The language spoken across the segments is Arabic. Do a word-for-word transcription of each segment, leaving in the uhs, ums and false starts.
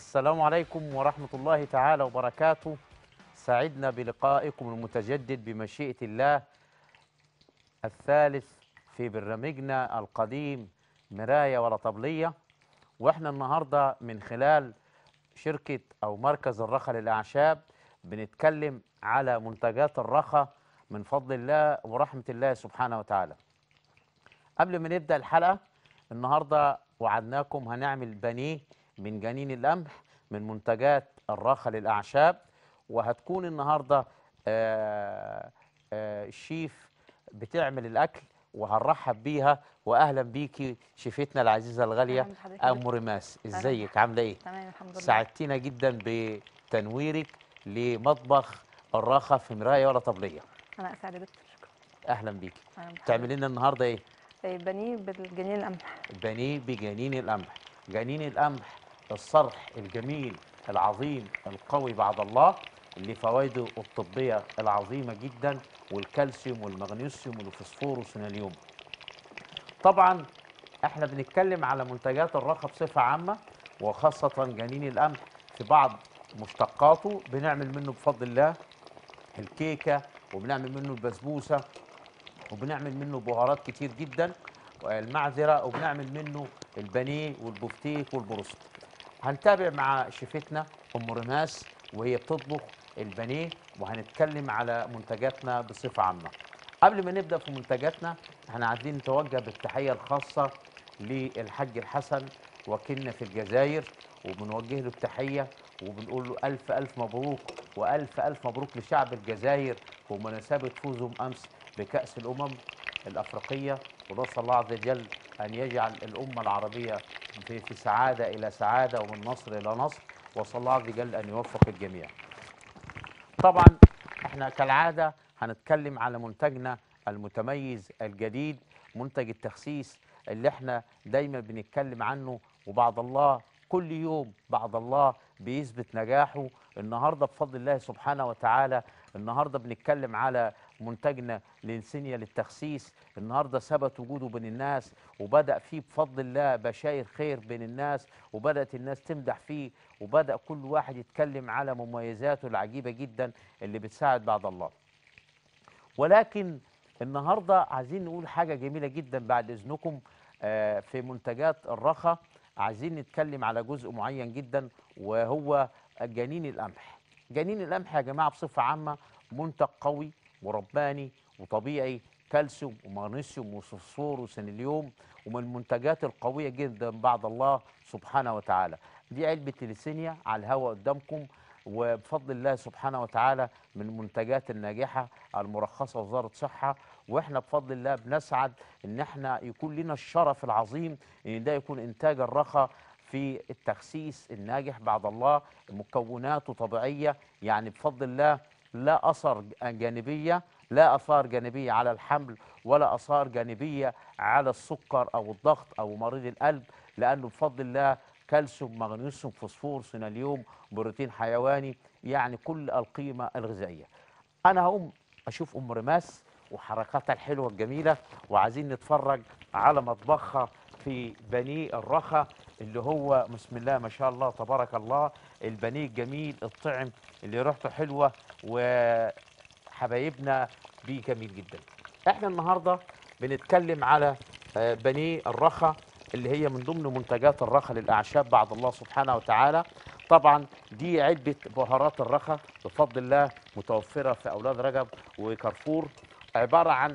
السلام عليكم ورحمة الله تعالى وبركاته. سعدنا بلقائكم المتجدد بمشيئة الله الثالث في برنامجنا القديم مراية ولا طبلية. واحنا النهاردة من خلال شركة أو مركز الرخا للأعشاب بنتكلم على منتجات الرخا من فضل الله ورحمة الله سبحانه وتعالى. قبل ما نبدأ الحلقة النهاردة وعدناكم هنعمل بانيه من جنين القمح من منتجات الرخا للأعشاب، وهتكون النهاردة آه، آه، الشيف بتعمل الأكل وهنرحب بيها. وأهلا بيكي شيفتنا العزيزة الغالية اهلا بحضرتك يا أم دكتور. ريماس، اهلا ازيك بحضرتك. عاملة ايه؟ تمام الحمد لله. ساعدتينا جدا بتنويرك لمطبخ الرخا في مراية ولا طبلية. انا اسعد يا دكتور، شكرا. أهلا بيكي. اهلا بحضرتك. تعملي لنا النهاردة ايه؟ إيه، بانيه بالجنين القمح. بانيه بجنين القمح. جنين القمح الصرح الجميل العظيم القوي بعد الله اللي فوائده الطبية العظيمة جدا، والكالسيوم والمغنيسيوم والفوسفور والسيناليوم. طبعا احنا بنتكلم على منتجات الرخا بصفة عامة، وخاصة جنين القمح في بعض مشتقاته بنعمل منه بفضل الله الكيكة، وبنعمل منه البسبوسة، وبنعمل منه بهارات كتير جدا المعذرة، وبنعمل منه البانيه والبفتيك والبروست. هنتابع مع شيفتنا ام ريماس وهي بتطبخ البانيه، وهنتكلم على منتجاتنا بصفة عامة. قبل ما نبدأ في منتجاتنا احنا عايزين نتوجه بالتحية الخاصة للحاج الحسن وكلنا في الجزائر، وبنوجه له التحية وبنقول له ألف ألف مبروك، وألف ألف مبروك لشعب الجزائر بمناسبة فوزهم أمس بكأس الأمم الأفريقية. ونسأل الله عز وجل أن يجعل الأمة العربية في, في سعادة إلى سعادة ومن نصر إلى نصر، وصلى الله عز وجل أن يوفق الجميع. طبعا احنا كالعادة هنتكلم على منتجنا المتميز الجديد، منتج التخسيس اللي احنا دايما بنتكلم عنه، وبعد الله كل يوم بعد الله بيثبت نجاحه. النهارده بفضل الله سبحانه وتعالى النهارده بنتكلم على منتجنا للسينيا للتخسيس. النهارده ثبت وجوده بين الناس، وبدأ فيه بفضل الله بشاير خير بين الناس، وبدأت الناس تمدح فيه، وبدأ كل واحد يتكلم على مميزاته العجيبة جدا اللي بتساعد بعد الله. ولكن النهارده عايزين نقول حاجة جميلة جدا بعد إذنكم. آه، في منتجات الرخا عايزين نتكلم على جزء معين جدا، وهو جنين القمح. جنين القمح يا جماعة بصفة عامة منتج قوي ورباني وطبيعي، كالسيوم ومغنيسيوم وفوسفور وسيلينيوم، ومن المنتجات القوية جدا بعد الله سبحانه وتعالى. دي علبة ليسينيا على الهواء قدامكم، وبفضل الله سبحانه وتعالى من المنتجات الناجحة المرخصة وزارة صحة. واحنا بفضل الله بنسعد ان احنا يكون لنا الشرف العظيم ان ده يكون انتاج الرخا في التخسيس الناجح بعد الله. مكوناته طبيعية، يعني بفضل الله لا أثر جانبية، لا آثار جانبية على الحمل، ولا آثار جانبية على السكر أو الضغط أو مريض القلب، لأنه بفضل الله كالسيوم مغنيسيوم فوسفور سيناليوم بروتين حيواني، يعني كل القيمة الغذائية. أنا هقوم أشوف أم ريماس وحركاتها الحلوة الجميلة، وعايزين نتفرج على مطبخها في بانيه الرخا اللي هو بسم الله ما شاء الله تبارك الله، البانيه الجميل الطعم اللي ريحته حلوة وحبايبنا بيه جميل جدا. احنا النهارده بنتكلم على آه، بانيه الرخا اللي هي من ضمن منتجات الرخا للأعشاب بعد الله سبحانه وتعالى. طبعا دي علبة بهارات الرخا بفضل الله متوفرة في أولاد رجب وكارفور، عبارة عن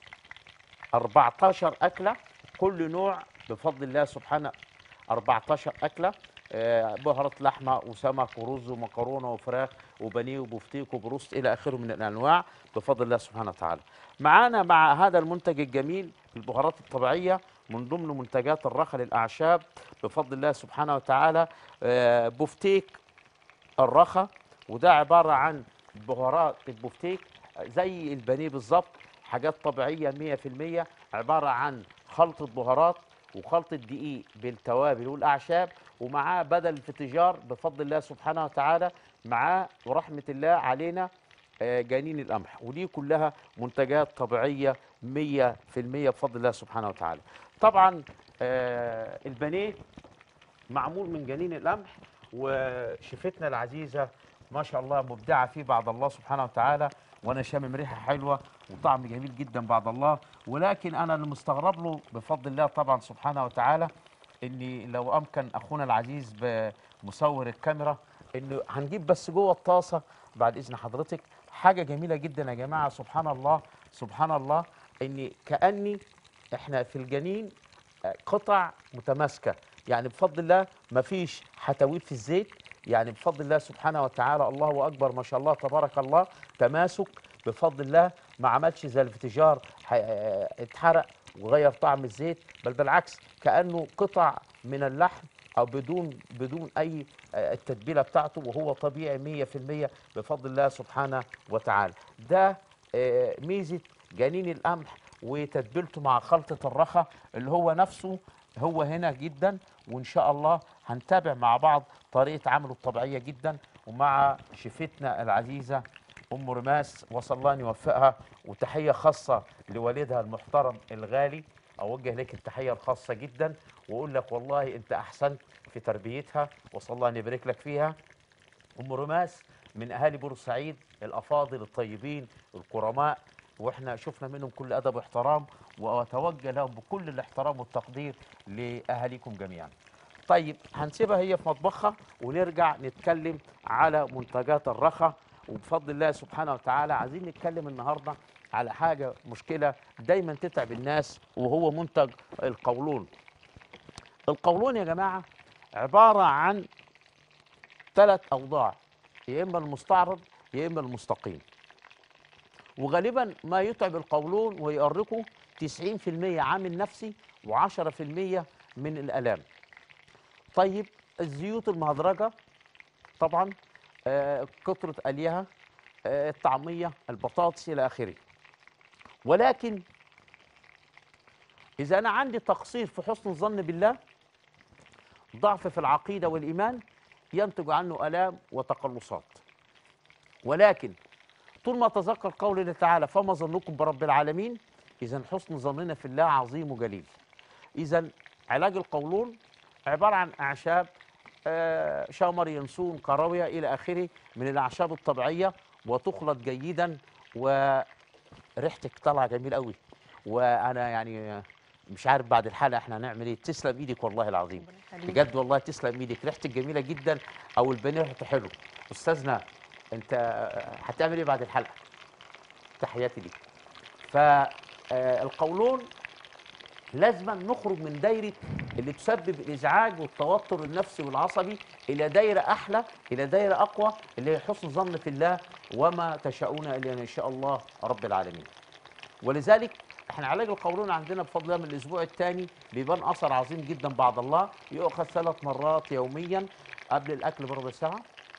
أربعتاشر أكلة، كل نوع بفضل الله سبحانه أربعتاشر أكلة. آه، بهارات لحمة وسمك ورز ومكرونة وفراخ وبانيه وبفتيك وبروست إلى آخره من الأنواع بفضل الله سبحانه وتعالى. معانا مع هذا المنتج الجميل البهارات الطبيعية من ضمن منتجات الرخا للأعشاب بفضل الله سبحانه وتعالى آه، بفتيك الرخا، وده عبارة عن بهارات البفتيك زي البانيه بالظبط، حاجات طبيعية مية في المية، عبارة عن خلطة بهارات وخلطة دقيق بالتوابل والأعشاب، ومعاه بدل الفطيجار بفضل الله سبحانه وتعالى، معاه ورحمة الله علينا آه، جنين القمح. ودي كلها منتجات طبيعية مية في المية بفضل الله سبحانه وتعالى. طبعا آه، البانيه معمول من جنين القمح، وشفتنا العزيزه ما شاء الله مبدعه فيه بعد الله سبحانه وتعالى، وانا شامم ريحه حلوه وطعم جميل جدا بعد الله. ولكن انا اللي مستغرب له بفضل الله طبعا سبحانه وتعالى، اني لو امكن اخونا العزيز بمصور الكاميرا انه هنجيب بس جوه الطاسه بعد اذن حضرتك حاجه جميله جدا يا جماعه. سبحان الله سبحان الله، اني كاني احنا في الجنين قطع متماسكه، يعني بفضل الله ما فيش حتويل في الزيت، يعني بفضل الله سبحانه وتعالى الله اكبر ما شاء الله تبارك الله، تماسك بفضل الله. ما عملش زي الفتجار اتحرق وغير طعم الزيت، بل بالعكس كانه قطع من اللحم او بدون بدون اي التتبيله بتاعته، وهو طبيعي مية في المية بفضل الله سبحانه وتعالى. ده ميزه جنين القمح وتتبيلته مع خلطه الرخا اللي هو نفسه هو هنا جدا. وان شاء الله هنتابع مع بعض طريقه عمله الطبيعيه جدا، ومع شيفتنا العزيزه ام رماس وصلى الله ان يوفقها. وتحيه خاصه لوالدها المحترم الغالي، اوجه لك التحيه الخاصه جدا واقول لك والله انت احسنت في تربيتها، وصلى الله ان يبارك لك فيها. ام رماس من اهالي بورسعيد الافاضل الطيبين الكرماء، واحنا شفنا منهم كل ادب واحترام، واتوجه لهم بكل الاحترام والتقدير لاهاليكم جميعا. طيب هنسيبها هي في مطبخها ونرجع نتكلم على منتجات الرخا. وبفضل الله سبحانه وتعالى عايزين نتكلم النهارده على حاجه مشكله دايما تتعب الناس، وهو منتج القولون. القولون يا جماعه عباره عن ثلاث اوضاع، يا اما المستعرض يا اما المستقيم. وغالبا ما يتعب القولون ويؤرقه تسعين في المية عامل نفسي وعشرة في المية من الالام. طيب الزيوت المهدرجه طبعا، آه كتره اليها، آه الطعميه، البطاطس الى اخره. ولكن اذا انا عندي تقصير في حسن الظن بالله، ضعف في العقيده والايمان، ينتج عنه الام وتقلصات. ولكن طول ما اتذكر قول الله تعالى فما ظنكم برب العالمين، اذا حسن ظننا في الله عظيم وجليل. اذا علاج القولون عباره عن اعشاب، آه شمر، ينسون، كراويه الى اخره من الاعشاب الطبيعيه، وتخلط جيدا، وريحتك طالعه جميل قوي. وانا يعني مش عارف بعد الحلقه احنا هنعمل ايه. تسلم ايدك والله العظيم بجد، والله تسلم ايدك، ريحتك جميله جدا، او البانيه ريحته حلو. استاذنا انت هتعمل ايه بعد الحلقه؟ تحياتي ليك. فالقولون لازم نخرج من دايره اللي تسبب الازعاج والتوتر النفسي والعصبي الى دايره احلى، الى دايره اقوى، اللي هي حسن ظن في الله، وما تشاءون الا ان يشاء الله رب العالمين. ولذلك احنا علاج القولون عندنا بفضل الله من الاسبوع الثاني بيبان اثر عظيم جدا بعد الله. يؤخذ ثلاث مرات يوميا قبل الاكل بربع ساعه،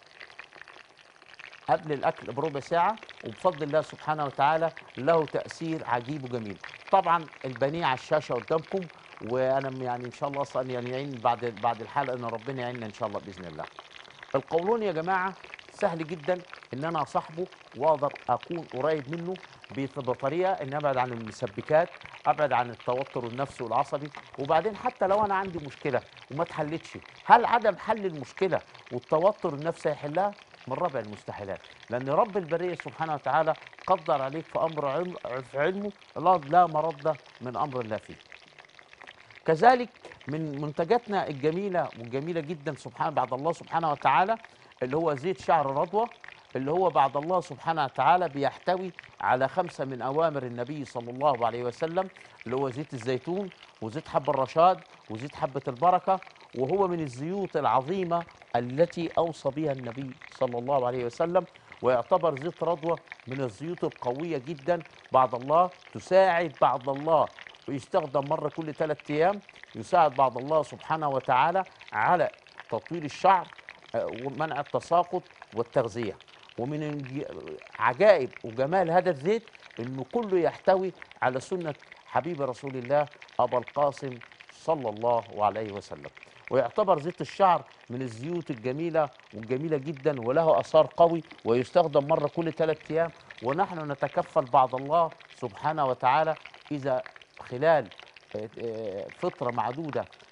قبل الاكل بربع ساعه، وبفضل الله سبحانه وتعالى له تاثير عجيب وجميل. طبعا البانيه على الشاشه قدامكم، وانا يعني ان شاء الله اصلا يعني يعين بعد بعد الحلقه ان ربنا يعيننا ان شاء الله باذن الله. القولون يا جماعه سهل جدا ان انا اصاحبه واقدر اكون قريب منه بطريقه ان ابعد عن المسبكات، ابعد عن التوتر النفسي والعصبي. وبعدين حتى لو انا عندي مشكله وما اتحلتش، هل عدم حل المشكله والتوتر النفسي هيحلها؟ من ربع المستحيلات، لان رب البريه سبحانه وتعالى قدر عليك في امر علم في علمه لا مرد من امر الله فيه. كذلك من منتجاتنا الجميله والجميله جدا سبحان بعد الله سبحانه وتعالى اللي هو زيت شعر رضوه، اللي هو بعد الله سبحانه وتعالى بيحتوي على خمسه من اوامر النبي صلى الله عليه وسلم، اللي هو زيت الزيتون وزيت حب الرشاد وزيت حبه البركه. وهو من الزيوت العظيمه التي اوصى بها النبي صلى الله عليه وسلم، ويعتبر زيت رضوه من الزيوت القويه جدا بعد الله، تساعد بعد الله، ويستخدم مره كل ثلاث ايام، يساعد بعد الله سبحانه وتعالى على تطويل الشعر ومنع التساقط والتغذيه. ومن عجائب وجمال هذا الزيت انه كله يحتوي على سنه حبيب رسول الله ابا القاسم صلى الله عليه وسلم. ويعتبر زيت الشعر من الزيوت الجميله والجميله جدا، وله اثار قوي، ويستخدم مره كل ثلاث ايام. ونحن نتكفل بعد الله سبحانه وتعالى اذا خلال فتره معدوده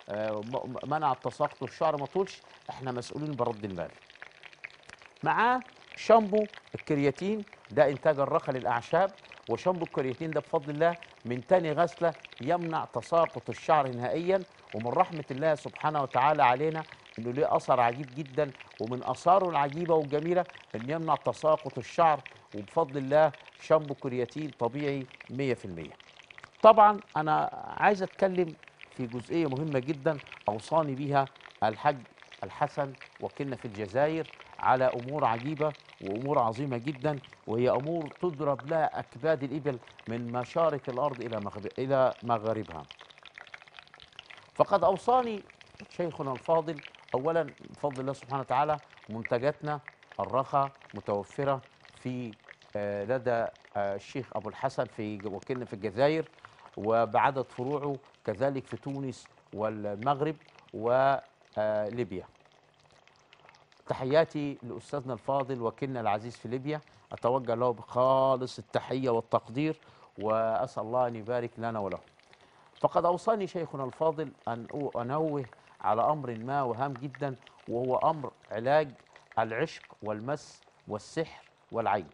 آه، م- م- منع التساقط والشعر ما طولش، احنا مسؤولين برد المال. معاه شامبو الكرياتين، ده انتاج الرخا للاعشاب. وشامبو الكرياتين ده بفضل الله من تاني غسله يمنع تساقط الشعر نهائيا. ومن رحمه الله سبحانه وتعالى علينا انه ليه اثر عجيب جدا، ومن اثاره العجيبه والجميله ان يمنع تساقط الشعر. وبفضل الله شامبو كرياتين طبيعي مية في المية. طبعا انا عايز اتكلم في جزئيه مهمه جدا اوصاني بيها الحاج الحسن وكلنا في الجزائر على امور عجيبه وامور عظيمه جدا، وهي امور تضرب لها اكباد الابل من مشارق الارض الى مغرب الى مغاربها. فقد اوصاني شيخنا الفاضل اولا بفضل الله سبحانه وتعالى منتجاتنا الرخا متوفره في آه، لدى آه، الشيخ ابو الحسن في وكلنا في الجزائر، وبعدد فروعه كذلك في تونس والمغرب وليبيا. تحياتي لاستاذنا الفاضل وكلنا العزيز في ليبيا، اتوجه له بخالص التحيه والتقدير، واسال الله ان يبارك لنا وله. فقد أوصاني شيخنا الفاضل أن أو- أنوه على أمر ما وهام جدا، وهو أمر علاج العشق والمس والسحر والعين.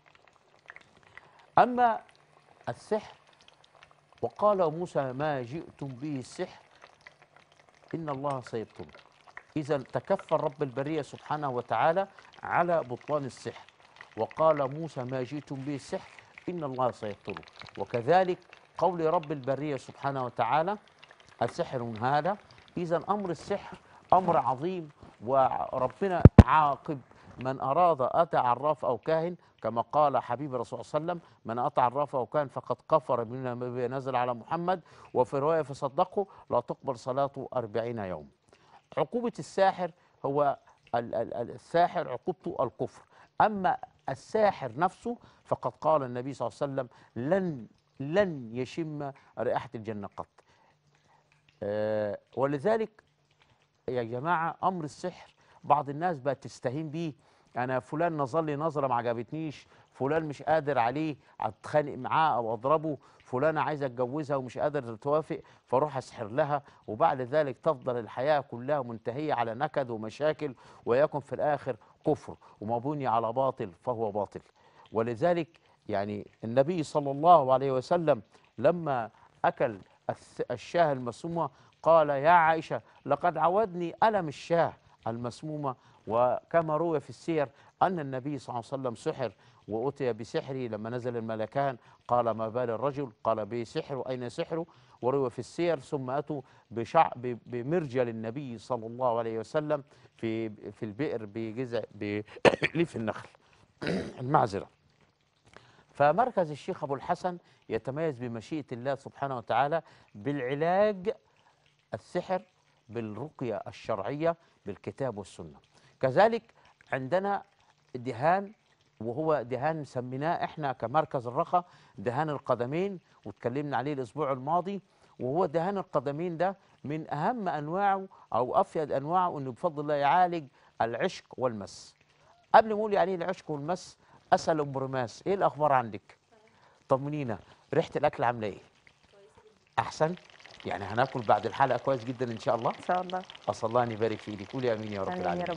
أما السحر، وقال موسى ما جئتم به السحر إن الله سيبطله. إذا تكفل رب البرية سبحانه وتعالى على بطلان السحر، وقال موسى ما جئتم به السحر إن الله سيبطله. وكذلك قول رب البرية سبحانه وتعالى السحر هذا. إذا أمر السحر أمر عظيم، وربنا عاقب من أراد أتى عراف أو كاهن، كما قال حبيب الرسول صلى الله عليه وسلم من أتى عراف أو كاهن فقد كفر بما نزل على محمد. وفي رواية فصدقه لا تقبل صلاته أربعين يوم. عقوبة الساحر هو ال- ال- ال- الساحر عقوبته الكفر. أما الساحر نفسه فقد قال النبي صلى الله عليه وسلم لن لن يشم رائحة الجنة قط. آه، ولذلك يا جماعة أمر السحر بعض الناس بقت تستهين بيه. أنا فلان نظر لي نظرة ما عجبتنيش، فلان مش قادر عليه أتخانق معاه أو أضربه، فلانة عايزة أتجوزها ومش قادر توافق فأروح أسحر لها، وبعد ذلك تفضل الحياة كلها منتهية على نكد ومشاكل، ويكون في الآخر كفر، وما بني على باطل فهو باطل. ولذلك يعني النبي صلى الله عليه وسلم لما أكل الس- الشاه المسمومة قال يا عائشة لقد عودني ألم الشاه المسمومة. وكما روي في السير أن النبي صلى الله عليه وسلم سحر وأتي بسحره لما نزل الملكان، قال ما بال الرجل؟ قال به سحر، أين سحره؟ وروي في السير ثم أتوا بشع ب- بمرجل النبي صلى الله عليه وسلم في في البئر بجزع بليف النخل المعزرة. فمركز الشيخ أبو الحسن يتميز بمشيئة الله سبحانه وتعالى بالعلاج السحر بالرقية الشرعية بالكتاب والسنة. كذلك عندنا دهان، وهو دهان سميناه احنا كمركز الرخا دهان القدمين، واتكلمنا عليه الاسبوع الماضي. وهو دهان القدمين ده من اهم انواعه او افيد انواعه، انه بفضل الله يعالج العشق والمس. قبل ما اقول يعني ايه العشق والمس، اسال ام رماس ايه الاخبار عندك؟ طمنينا، ريحه الاكل عامله ايه؟ احسن؟ يعني هناكل بعد الحلقه كويس جدا ان شاء الله. ان شاء الله. اسال الله ان يبارك في ايدك، قولي امين يا رب امين يا العالمين. رب.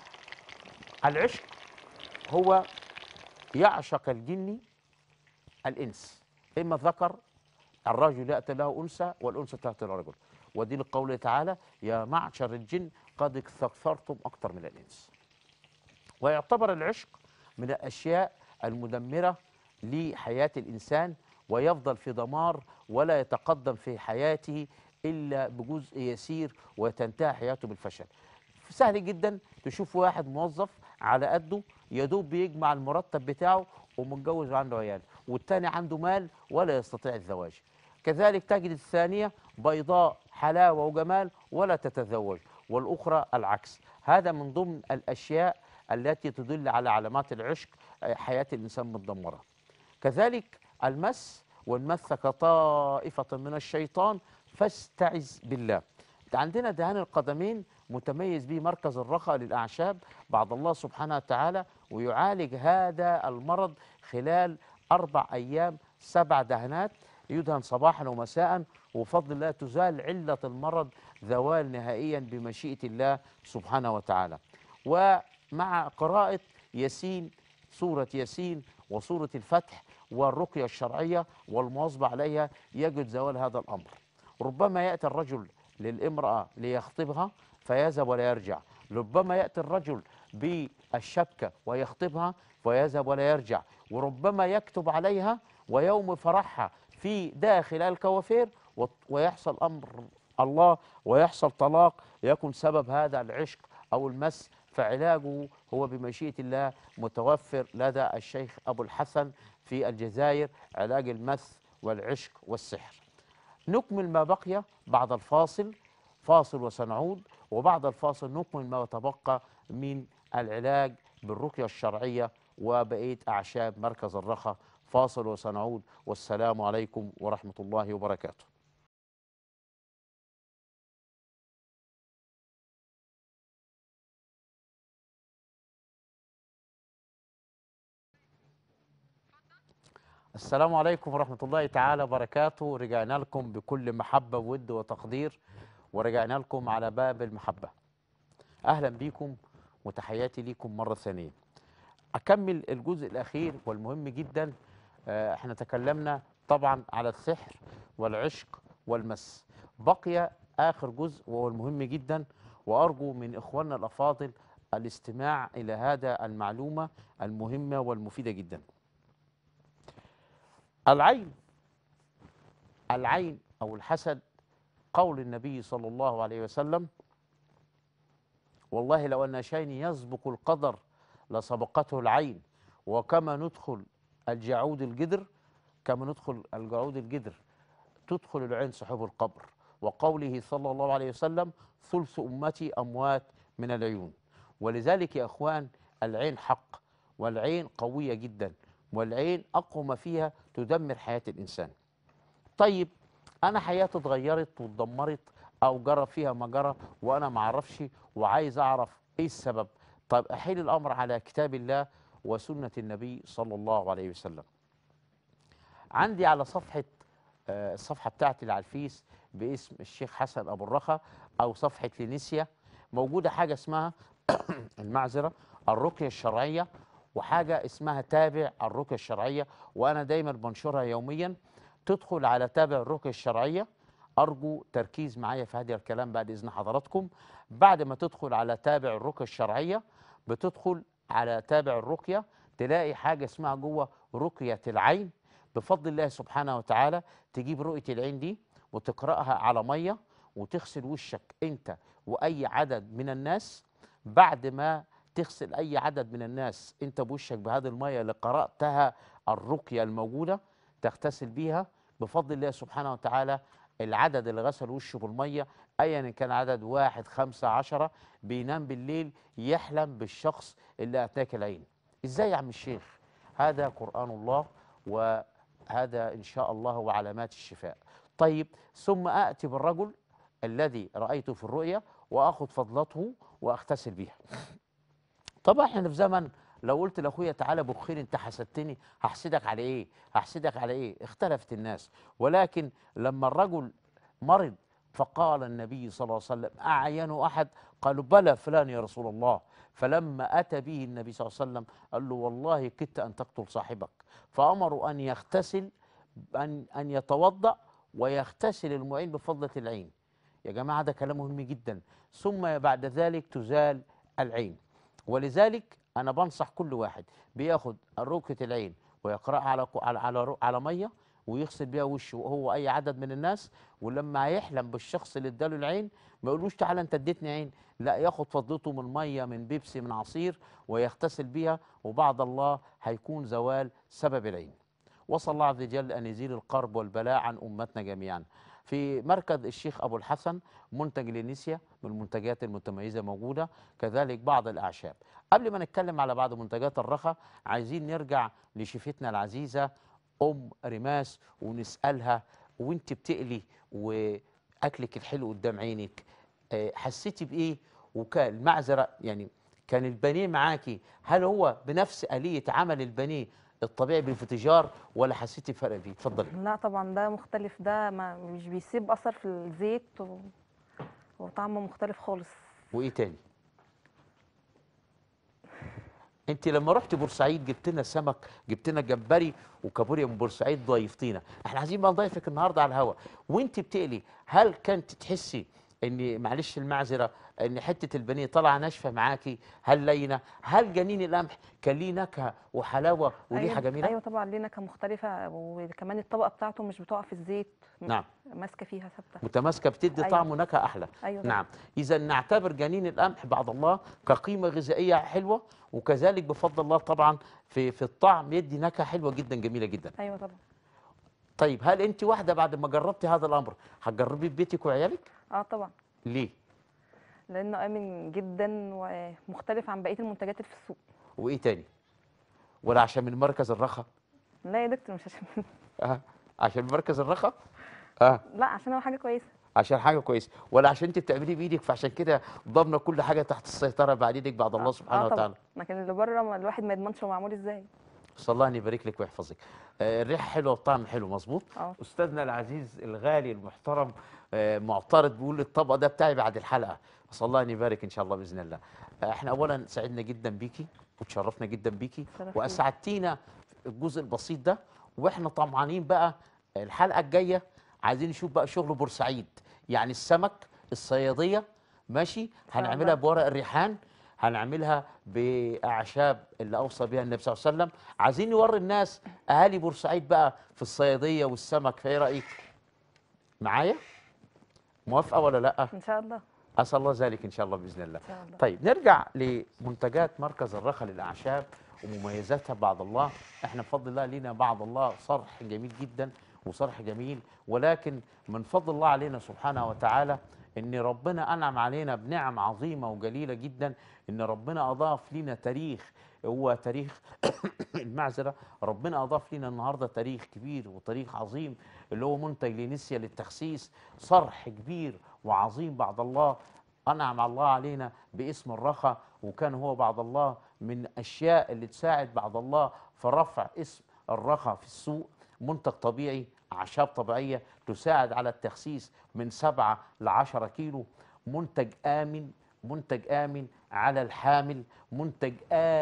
العشق هو يعشق الجن الانس، اما الذكر الرجل ياتي له انثى والانثى تاتي له رجل، ودي لقوله تعالى يا معشر الجن قد استكثرتم اكثر من الانس. ويعتبر العشق من الاشياء المدمره لحياه الانسان، ويفضل في دمار ولا يتقدم في حياته الا بجزء يسير، وتنتهي حياته بالفشل. سهل جدا تشوف واحد موظف على قده يدوب بيجمع المرتب بتاعه ومتجوز وعنده عيال، والتاني عنده مال ولا يستطيع الزواج. كذلك تجد الثانية بيضاء حلاوة وجمال ولا تتزوج، والأخرى العكس. هذا من ضمن الأشياء التي تدل على علامات العشق، آه، حياة الإنسان متدمرة. كذلك المس، والمس كطائفة من الشيطان فاستعذ بالله. عندنا دهان القدمين متميز به مركز الرخاء للأعشاب بعد الله سبحانه وتعالى، ويعالج هذا المرض خلال أربع أيام سبع دهانات يدهن صباحا ومساء، وبفضل الله تزال علة المرض زوال نهائيا بمشيئة الله سبحانه وتعالى. ومع قراءة ياسين، سورة ياسين وسورة الفتح والرقية الشرعية والمواظبة عليها يجد زوال هذا الأمر. ربما يأتي الرجل للامرأة ليخطبها فيذهب ولا يرجع، ربما يأتي الرجل بالشبكة ويخطبها فيذهب ولا يرجع، وربما يكتب عليها ويوم فرحها في داخل الكوافير ويحصل أمر الله ويحصل طلاق، يكون سبب هذا العشق أو المس، فعلاجه هو بمشيئة الله متوفر لدى الشيخ أبو الحسن في الجزائر، علاج المس والعشق والسحر. نكمل ما بقي بعد الفاصل، فاصل وسنعود، وبعد الفاصل نكمل ما تبقى من العلاج بالرقية الشرعية وبقية أعشاب مركز الرخاء. فاصل وسنعود، والسلام عليكم ورحمة الله وبركاته. السلام عليكم ورحمة الله تعالى وبركاته. رجعنا لكم بكل محبة وود وتقدير، ورجعنا لكم على باب المحبة. أهلا بكم وتحياتي لكم مرة ثانية. أكمل الجزء الأخير والمهم جدا. آه، احنا تكلمنا طبعا على السحر والعشق والمس، بقي آخر جزء وهو المهم جدا، وأرجو من إخواننا الأفاضل الاستماع إلى هذا المعلومة المهمة والمفيدة جدا. العين، العين أو الحسد، قول النبي صلى الله عليه وسلم: والله لو أن شيء يسبق القدر لسبقته العين، وكما ندخل الجعود الجدر، كما ندخل الجعود الجدر تدخل العين صحب القبر. وقوله صلى الله عليه وسلم: ثلث أمتي أموات من العيون. ولذلك يا أخوان العين حق، والعين قوية جدا، والعين أقوى ما فيها تدمر حياة الإنسان. طيب أنا حياتي اتغيرت واتدمرت أو جرى فيها ما جرى وأنا ما أعرفش وعايز أعرف إيه السبب. طيب أحيل الأمر على كتاب الله وسنة النبي صلى الله عليه وسلم. عندي على صفحة آه، الصفحة بتاعتي اللي على الفيس باسم الشيخ حسن أبو الرخا أو صفحة لينيسيا، موجودة حاجة اسمها المعذرة الرقية الشرعية، وحاجة اسمها تابع الرقية الشرعية، وأنا دايما بنشرها يوميا. تدخل على تابع الرقية الشرعية، أرجو تركيز معايا في هذا الكلام بعد إذن حضراتكم. بعد ما تدخل على تابع الرقية الشرعية بتدخل على تابع الرقية، تلاقي حاجة اسمها جوه رقية العين. بفضل الله سبحانه وتعالى تجيب رؤية العين دي وتقرأها على مية وتغسل وشك أنت وأي عدد من الناس. بعد ما تغسل أي عدد من الناس أنت بوشك بهذه المية اللي قرأتها الرقية الموجودة، تغتسل بيها بفضل الله سبحانه وتعالى. العدد اللي غسل وشه بالمية أيا كان عدد واحد خمسة عشرة، بينام بالليل يحلم بالشخص اللي أتاك العين. إزاي يا عم الشيخ؟ هذا قرآن الله، وهذا إن شاء الله هو علامات الشفاء. طيب ثم آتي بالرجل الذي رأيته في الرؤيا وأخذ فضلته وأغتسل بها. طبعا احنا في زمن لو قلت لاخويا تعالى بخير انت حسدتني، هحسدك على ايه؟ هحسدك على ايه؟ اختلفت الناس. ولكن لما الرجل مرض فقال النبي صلى الله عليه وسلم: أعينه أحد؟ قالوا: بلى فلان يا رسول الله. فلما أتى به النبي صلى الله عليه وسلم قال له: والله كدت أن تقتل صاحبك. فأمروا أن يغتسل، أن أن يتوضأ ويغتسل المعين بفضلة العين. يا جماعة ده كلام مهم جدا. ثم بعد ذلك تزال العين. ولذلك أنا بنصح كل واحد بياخد رقية العين ويقرأها على على على, على مية ويغسل بيها وشه وهو أي عدد من الناس، ولما هيحلم بالشخص اللي اداله العين ما يقولوش تعالى أنت اديتني عين، لا، ياخد فضلته من مية من بيبسي من عصير ويغتسل بيها، وبعد الله هيكون زوال سبب العين. وصلى الله عز وجل أن يزيل القرب والبلاء عن أمتنا جميعا. في مركز الشيخ أبو الحسن منتج لينيسيا من المنتجات المتميزة موجودة، كذلك بعض الأعشاب. قبل ما نتكلم على بعض منتجات الرخاء عايزين نرجع لشيفتنا العزيزة أم رماس ونسألها: وانت بتقلي وأكلك الحلو قدام عينك آه، حسيتي بإيه؟ وكان المعذرة يعني كان البانيه معاكي، هل هو بنفس آلية عمل البانيه الطبيعي بالفوتيجار ولا حسيتي فرق فيه؟ اتفضلي. لا طبعا ده مختلف، ده ما مش بيسيب اثر في الزيت و... وطعمه مختلف خالص. وايه تاني؟ انت لما رحت بورسعيد جبت لنا سمك، جبت لنا جمبري وكابوريا من بورسعيد، ضيفتينا. احنا عايزين بقى نضيفك النهارده على الهوا وانت بتقلي. هل كنت تحسي ان، معلش المعذره، ان حته البانيه طالعه ناشفه معاكي؟ هل لينه؟ هل جنين القمح كان ليه نكهه وحلاوه وريحه ايوه جميله؟ ايوه طبعا ليه نكهه مختلفه، وكمان الطبقه بتاعته مش بتقع في الزيت، م- نعم. ماسكه فيها ثابته. متماسكه، بتدي ايوه طعم ونكهه احلى. ايوه طبعا. نعم. اذا نعتبر جنين القمح بعد الله كقيمه غذائيه حلوه، وكذلك بفضل الله طبعا في في الطعم يدي نكهه حلوه جدا جميله جدا. ايوه طبعا. طيب هل انت واحده بعد ما جربتي هذا الامر هتجربيه في بيتك وعيالك؟ اه طبعا، ليه؟ لانه امن جدا ومختلف عن بقيه المنتجات اللي في السوق. وايه تاني؟ ولا عشان من مركز الرخا؟ لا يا دكتور، مش عشان اه عشان من مركز الرخا؟ اه لا عشان هو حاجه كويسه. عشان حاجه كويسه، ولا عشان انت بتعمليه بايدك فعشان كده ضامنه كل حاجه تحت السيطره بعد ايدك بعد الله اه, سبحانه آه طبعا، وتعالى؟ لكن اللي بره ما الواحد ما يضمنش هو معمول ازاي. صلى الله ان يبارك لك ويحفظك. آه، الريحه حلوه والطعم حلو، مظبوط. اه استاذنا العزيز الغالي المحترم آه، معترض بيقول لي الطبق ده بتاعي بعد الحلقه. صلى الله ان يبارك ان شاء الله باذن الله. آه، احنا اولا سعدنا جدا بيكي وتشرفنا جدا بيكي شرف لي. واسعدتينا الجزء البسيط ده، واحنا طمعانين بقى الحلقه الجايه عايزين نشوف بقى شغل بورسعيد، يعني السمك، الصياديه، ماشي، شاء هنعملها الله. بورق الريحان، هنعملها باعشاب اللي اوصى بها النبي صلى الله عليه وسلم. عايزين نوري الناس اهالي بورسعيد بقى في الصياديه والسمك، فايه رايك؟ معايا؟ موافقه ولا لا؟ ان شاء الله. اسال الله ذلك ان شاء الله باذن الله. ان شاء الله. طيب نرجع لمنتجات مركز الرخا للاعشاب ومميزاتها بعد الله. احنا بفضل الله لينا بعد الله صرح جميل جدا وصرح جميل، ولكن من فضل الله علينا سبحانه وتعالى ان ربنا انعم علينا بنعم عظيمه وجليله جدا، ان ربنا اضاف لنا تاريخ، هو تاريخ المعذره، ربنا اضاف لنا النهارده تاريخ كبير وتاريخ عظيم اللي هو منتج لينيسيا للتخسيس، صرح كبير وعظيم بعد الله. أنعم الله علينا باسم الرخا، وكان هو بعد الله من أشياء اللي تساعد بعد الله في رفع اسم الرخا في السوق. منتج طبيعي، أعشاب طبيعية تساعد على التخسيس من سبعة لعشرة كيلو. منتج آمن، منتج آمن على الحامل، منتج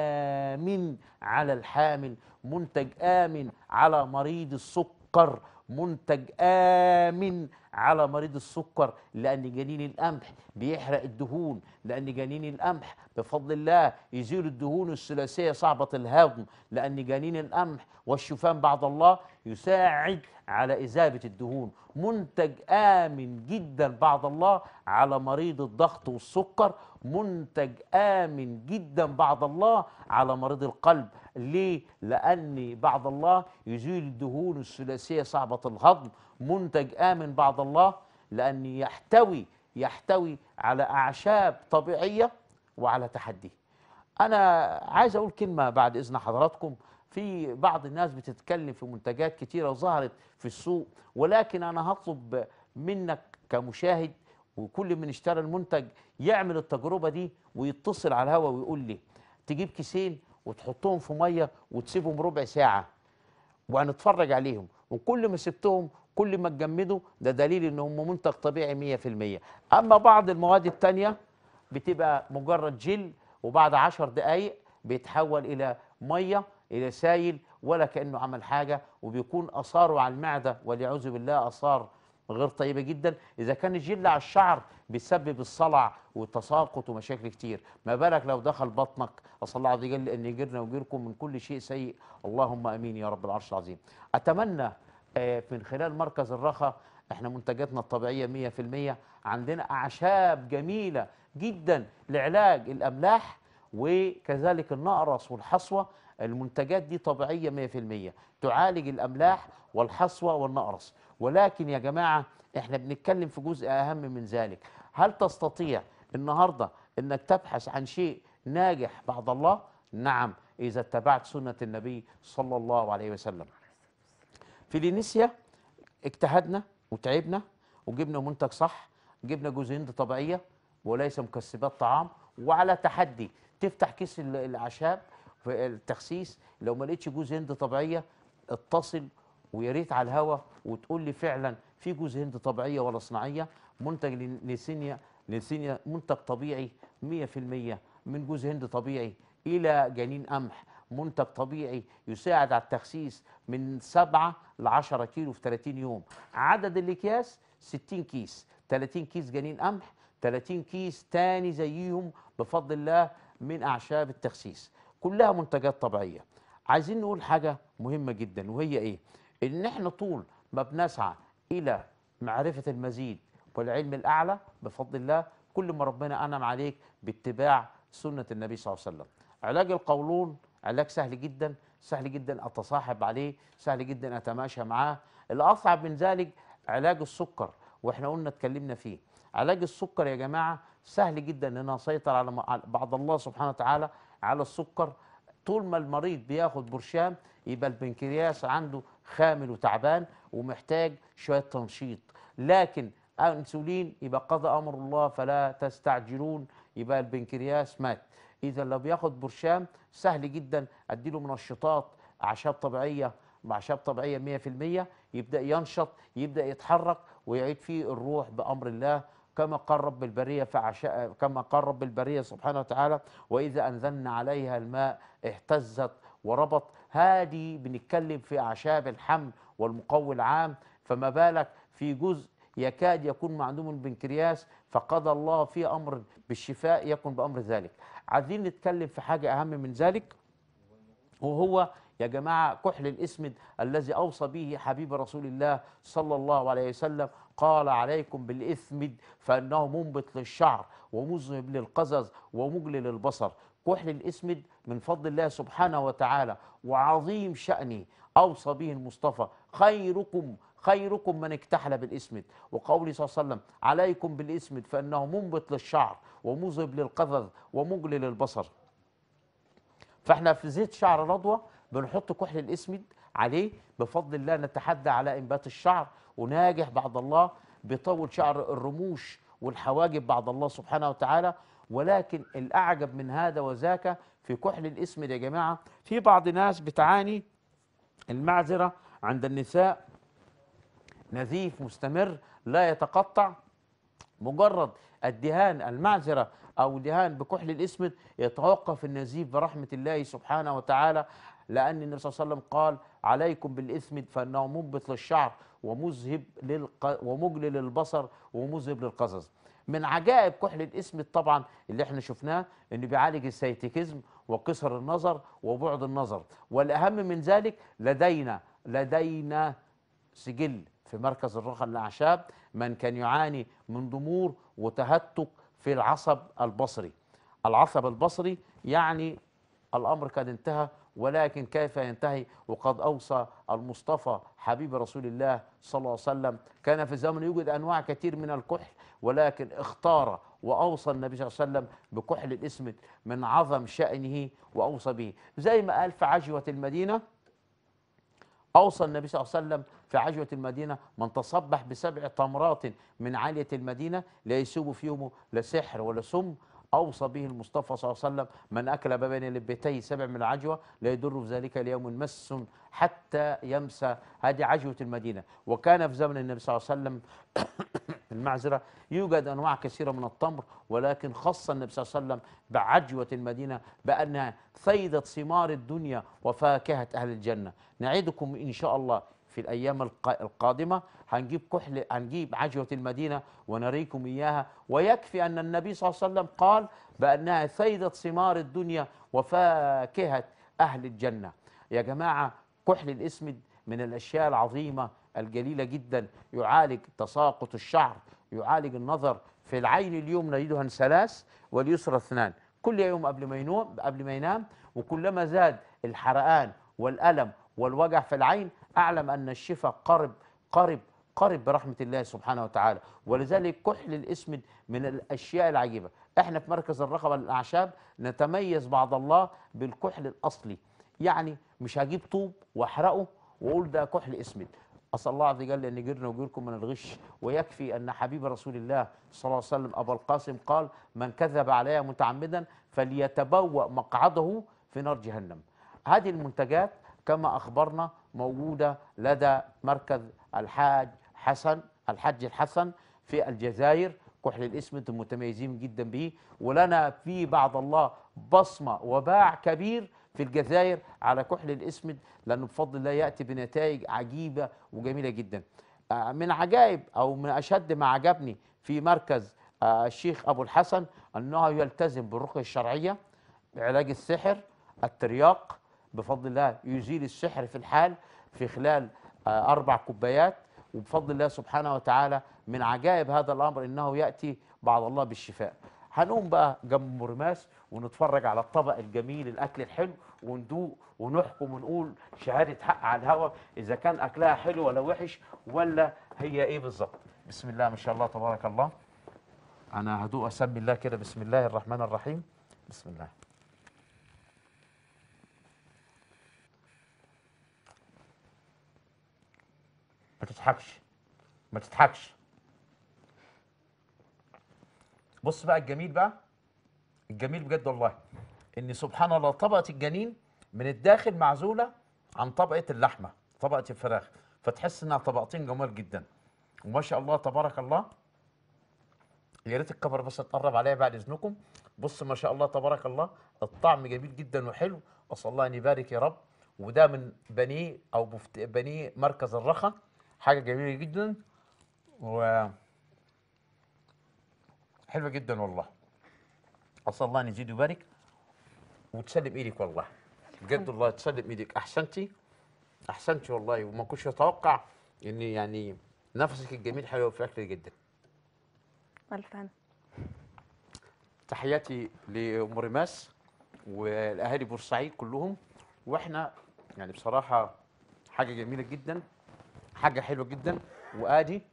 آمن على الحامل، منتج آمن على مريض السكر، منتج آمن على مريض السكر، لأن جنين القمح بيحرق الدهون، لأن جنين القمح بفضل الله يزيل الدهون الثلاثية صعبة الهضم، لأن جنين القمح والشوفان بعد الله يساعد على إذابة الدهون. منتج آمن جدا بعد الله على مريض الضغط والسكر، منتج آمن جدا بعد الله على مريض القلب. ليه؟ لأن بعد الله يزيل الدهون الثلاثية صعبة الهضم. منتج آمن بعد الله لأن يحتوي يحتوي على أعشاب طبيعية وعلى تحدي. أنا عايز أقول كلمة بعد إذن حضراتكم. في بعض الناس بتتكلم في منتجات كتيرة ظهرت في السوق، ولكن أنا هطلب منك كمشاهد وكل من اشترى المنتج يعمل التجربة دي ويتصل على الهواء ويقول لي تجيب كيسين وتحطهم في مية وتسيبهم ربع ساعة وهنتفرج عليهم، وكل ما سبتهم كل ما اتجمدوا، ده دليل ان هم منتج طبيعي مية في المية. اما بعض المواد التانية بتبقى مجرد جل، وبعد عشر دقايق بيتحول الى ميه، الى سايل، ولا كانه عمل حاجه، وبيكون اثاره على المعده والعياذ بالله اثار غير طيبه جدا. اذا كان الجل على الشعر بيسبب الصلع والتساقط ومشاكل كتير، ما بالك لو دخل بطنك؟ اسال الله عز وجل ان يجرنا ويجيركم من كل شيء سيء، اللهم امين يا رب العرش العظيم. اتمنى آه، من خلال مركز الرخا، احنا منتجاتنا الطبيعيه مية في المية، عندنا اعشاب جميله جدا لعلاج الاملاح وكذلك النقرس والحصوه. المنتجات دي طبيعيه مية في المية تعالج الاملاح والحصوه والنقرس. ولكن يا جماعه احنا بنتكلم في جزء اهم من ذلك. هل تستطيع النهارده انك تبحث عن شيء ناجح بعد الله؟ نعم، اذا اتبعت سنه النبي صلى الله عليه وسلم. في لينيسيا اجتهدنا وتعبنا وجبنا منتج صح، جبنا جوز هند طبيعيه وليس مكسبات طعام، وعلى تحدي تفتح كيس ال- الاعشاب في التخسيس لو ما لقيتش جوز هند طبيعيه اتصل ويا ريت على الهوا وتقول لي فعلا في جوز هند طبيعيه ولا صناعيه. منتج ليسينيا، ليسينيا منتج طبيعي مية في المية من جوز هند طبيعي الى جنين قمح، منتج طبيعي يساعد على التخسيس من سبعة ل عشرة كيلو في ثلاثين يوم. عدد الاكياس ستين كيس، ثلاثين كيس جنين قمح، ثلاثين كيس تاني زيهم بفضل الله من اعشاب التخسيس، كلها منتجات طبيعيه. عايزين نقول حاجه مهمه جدا وهي ايه؟ ان احنا طول ما بنسعى الى معرفه المزيد والعلم الاعلى بفضل الله، كل ما ربنا انعم عليك باتباع سنه النبي صلى الله عليه وسلم. علاج القولون علاج سهل جدا، سهل جدا اتصاحب عليه، سهل جدا اتماشى معاه. الاصعب من ذلك علاج السكر، واحنا قلنا اتكلمنا فيه. علاج السكر يا جماعه سهل جدا ان انا اسيطر على م- على- بعد الله سبحانه وتعالى على السكر. طول ما المريض بياخد برشام يبقى البنكرياس عنده خامل وتعبان ومحتاج شويه تنشيط، لكن انسولين يبقى قضى امر الله فلا تستعجلون، يبقى البنكرياس مات. اذا لو بياخد برشام سهل جدا اديله منشطات اعشاب طبيعيه، اعشاب طبيعيه مية في المية، يبدا ينشط، يبدا يتحرك ويعيد فيه الروح بامر الله. كما قال رب البريه فعشاء، كما قال رب البريه سبحانه وتعالى: واذا انزلنا عليها الماء اهتزت وربط. هذه بنتكلم في اعشاب الحمل والمقوي العام، فما بالك في جزء يكاد يكون معدوم البنكرياس فقضى الله فيه امر بالشفاء يكن بامر ذلك. عايزين نتكلم في حاجه اهم من ذلك، وهو يا جماعة كحل الإسمد الذي أوصى به حبيب رسول الله صلى الله عليه وسلم. قال: عليكم بالإسمد فإنه منبت للشعر ومذهب للقزز ومجلي للبصر. كحل الإسمد من فضل الله سبحانه وتعالى وعظيم شأنه أوصى به المصطفى: خيركم خيركم من اكتحل بالإسمد. وقوله صلى الله عليه وسلم: عليكم بالإسمد فإنه منبت للشعر ومذهب للقزز ومجلي للبصر. فاحنا في زيت شعر رضوى بنحط كحل الاسمد عليه بفضل الله، نتحدى على انبات الشعر وناجح بعد الله، بيطول شعر الرموش والحواجب بعد الله سبحانه وتعالى. ولكن الاعجب من هذا وذاك في كحل الاسمد يا جماعه، في بعض ناس بتعاني المعذره عند النساء، نزيف مستمر لا يتقطع. مجرد الدهان المعذرة أو دهان بكحل الإسمد يتوقف النزيف برحمة الله سبحانه وتعالى، لأن النبي صلى الله عليه وسلم قال: عليكم بالإسمد فإنه منبت للشعر ومذهب للق... ومجلي للبصر ومذهب للقزز. من عجائب كحل الإسمد طبعا اللي احنا شفناه انه بيعالج السيتيكيزم وقصر النظر وبعد النظر، والأهم من ذلك لدينا لدينا سجل في مركز الرقم للأعشاب من كان يعاني من ضمور وتهتك في العصب البصري. العصب البصري يعني الأمر قد انتهى، ولكن كيف ينتهي وقد أوصى المصطفى حبيب رسول الله صلى الله عليه وسلم. كان في زمن يوجد أنواع كثير من الكحل، ولكن اختار وأوصى النبي صلى الله عليه وسلم بكحل الإسمد من عظم شأنه وأوصى به. زي ما قال في عجوة المدينة، أوصى النبي صلى الله عليه وسلم في عجوة المدينة: من تصبح بسبع تمرات من عالية المدينة لا يسوب في يومه لا سحر ولا سم. أوصى به المصطفى صلى الله عليه وسلم: من أكل بين لبتيه سبع من العجوة لا يضر في ذلك اليوم مس حتى يمسى. هذه عجوة المدينة. وكان في زمن النبي صلى الله عليه وسلم المعذرة يوجد أنواع كثيرة من التمر، ولكن خص النبي صلى الله عليه وسلم بعجوة المدينة بأنها فيضة ثمار الدنيا وفاكهة أهل الجنة. نعدكم إن شاء الله في الأيام الق- القادمة هنجيب كحل، هنجيب عجوة المدينة ونريكم إياها. ويكفي أن النبي صلى الله عليه وسلم قال بأنها فيضة ثمار الدنيا وفاكهة أهل الجنة. يا جماعة كحل الإسمد من الأشياء العظيمة الجليلة جدا، يعالج تساقط الشعر، يعالج النظر. في العين اليمنى يدهن ثلاث واليسرى اثنان كل يوم قبل ما ينام قبل ما ينام. وكلما زاد الحرقان والألم والوجع في العين أعلم أن الشفاء قرب قرب قرب برحمة الله سبحانه وتعالى. ولذلك كحل الإسمد من الأشياء العجيبة. احنا في مركز الرقبة للأعشاب نتميز بعد الله بالكحل الأصلي، يعني مش هجيب طوب واحرقه واقول ده كحل اسمد. اسال الله عز وجل ان يجرنا ويجيركم من الغش. ويكفي ان حبيب رسول الله صلى الله عليه وسلم ابا القاسم قال: من كذب علي متعمدا فليتبوأ مقعده في نار جهنم. هذه المنتجات كما أخبرنا موجودة لدى مركز الحاج حسن الحاج الحسن في الجزائر. كحل الاسمنت متميزين جدا به، ولنا في بعد الله بصمة وباع كبير في الجزائر على كحل الاسمنت، لأنه بفضل الله يأتي بنتائج عجيبة وجميلة جدا. آه، من عجائب أو من أشد ما عجبني في مركز آه، الشيخ أبو الحسن أنه يلتزم بالرقية الشرعية، علاج السحر، الترياق، بفضل الله يزيل السحر في الحال في خلال آه، أربع كوبايات. وبفضل الله سبحانه وتعالى من عجائب هذا الأمر أنه يأتي بعد الله بالشفاء. هنقوم بقى جنب أم رماس ونتفرج على الطبق الجميل، الأكل الحلو، وندوق ونحكم ونقول شهادة حق على الهوا إذا كان أكلها حلو ولا وحش ولا هي إيه بالظبط. بسم الله ما شاء الله تبارك الله. أنا هدوء أسمي الله كده. بسم الله الرحمن الرحيم. بسم الله. ما تضحكش ما تضحكش. بص بقى الجميل بقى، الجميل بجد والله، ان سبحان الله طبقه الجنين من الداخل معزوله عن طبقه اللحمه، طبقه الفراخ، فتحس انها طبقتين جمال جدا. وما شاء الله تبارك الله. يا ريت الكاميرا بس تقرب عليا بعد اذنكم. بص ما شاء الله تبارك الله، الطعم جميل جدا وحلو. اسال الله ان يبارك يا رب. وده من بنيه او بفت... بنيه مركز الرخا، حاجه جميله جدا و حلوه جدا والله. اسال الله ان يزيد ويبارك وتسلم ايدك والله، بجد والله تسلم ايدك. احسنتي احسنتي والله، وما كنتش اتوقع ان يعني نفسك الجميل حلو في الاكل جدا. ألف هنا. تحياتي لام رماس والاهالي بورسعيد كلهم. واحنا يعني بصراحه حاجه جميله جدا، حاجه حلوه جدا. وادي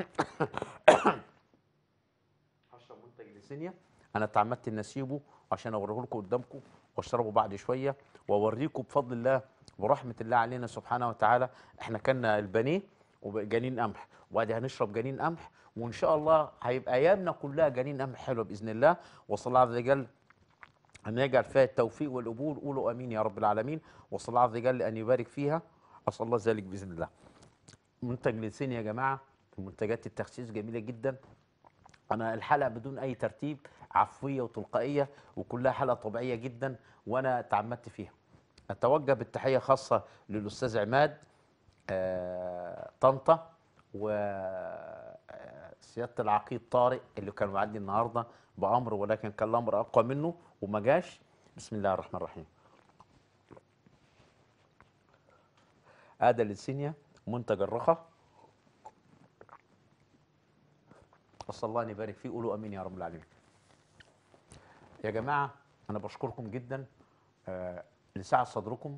هشرب منتج لسينيا، انا اتعمدت ان اسيبه عشان اوريه لكم قدامكم واشربه بعد شويه واوريكم بفضل الله ورحمه الله علينا سبحانه وتعالى. احنا كنا البانيه وجنين قمح، وادي هنشرب جنين قمح، وان شاء الله هيبقى ايامنا كلها جنين قمح حلوه باذن الله. وصلى الله عز وجل ان يجعل فيها التوفيق والقبول. قولوا امين يا رب العالمين. وصلى الله عز وجل ان يبارك فيها. اسال الله ذلك باذن الله. منتج لسين يا جماعه، منتجات التخسيس جميله جدا. انا الحلقه بدون اي ترتيب، عفويه وتلقائيه، وكلها حلقه طبيعيه جدا وانا تعمدت فيها. اتوجه بالتحيه خاصه للاستاذ عماد آه طنطا، وسياده العقيد طارق اللي كان معدي النهارده بامر، ولكن كان الامر اقوى منه وما جاش. بسم الله الرحمن الرحيم. ادى للسينيا منتج الرخا، اسال الله ان يبارك فيه. قولوا امين يا رب العالمين. يا جماعه انا بشكركم جدا آه لسعه صدركم،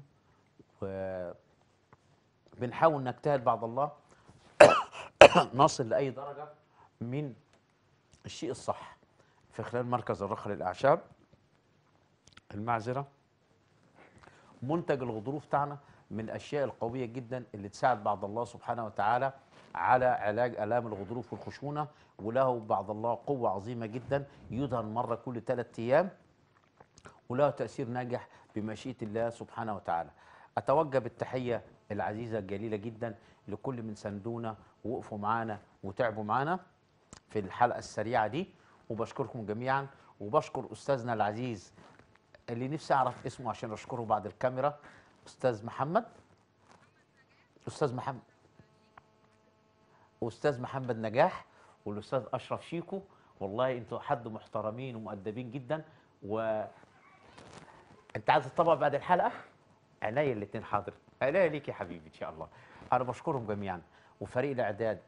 وبنحاول نجتهد بعد الله نصل لاي درجه من الشيء الصح في خلال مركز الرخا للاعشاب. المعذره، منتج الغضروف بتاعنا من الاشياء القويه جدا اللي تساعد بعد الله سبحانه وتعالى على علاج الام الغضروف والخشونه، وله بعد الله قوه عظيمه جدا. يدهن مره كل ثلاث ايام وله تاثير ناجح بمشيئه الله سبحانه وتعالى. اتوجه بالتحيه العزيزه الجليله جدا لكل من ساندونا ووقفوا معانا وتعبوا معانا في الحلقه السريعه دي، وبشكركم جميعا. وبشكر استاذنا العزيز اللي نفسي اعرف اسمه عشان اشكره بعد الكاميرا، استاذ محمد استاذ محمد استاذ محمد نجاح، والاستاذ اشرف شيكو. والله انتوا حد محترمين ومؤدبين جدا. و انت عايز الطبق بعد الحلقه؟ عينيا الاثنين حاضر، عينيا ليك يا حبيبي ان شاء الله. انا بشكرهم جميعا وفريق الاعداد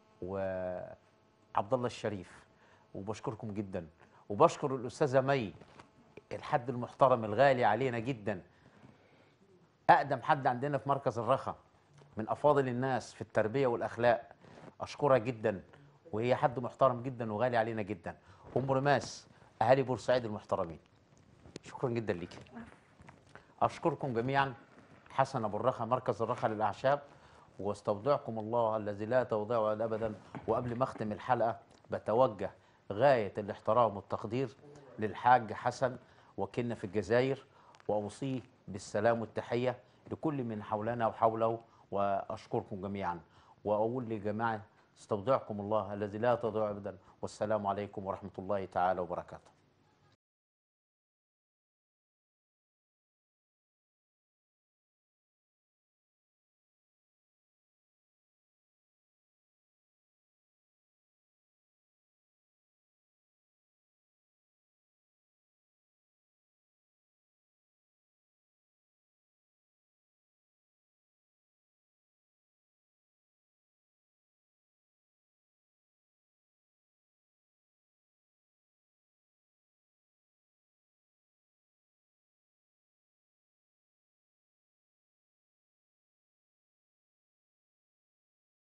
وعبد الله الشريف، وبشكركم جدا. وبشكر الاستاذه مي، الحد المحترم الغالي علينا جدا، اقدم حد عندنا في مركز الرخا، من افاضل الناس في التربيه والاخلاق. اشكرها جدا، وهي حد محترم جدا وغالي علينا جدا. ام رماس، اهالي بورسعيد المحترمين، شكرا جدا ليكي. اشكركم جميعا. حسن ابو الرخا، مركز الرخا للاعشاب، واستودعكم الله الذي لا تودعه ابدا. وقبل ما اختم الحلقه بتوجه غايه الاحترام والتقدير للحاج حسن وكلنا في الجزائر، وأوصيه بالسلام والتحية لكل من حولنا وحوله، وأشكركم جميعا، وأقول لجماعة استودعكم الله الذي لا تضيع أبدا، والسلام عليكم ورحمة الله تعالى وبركاته.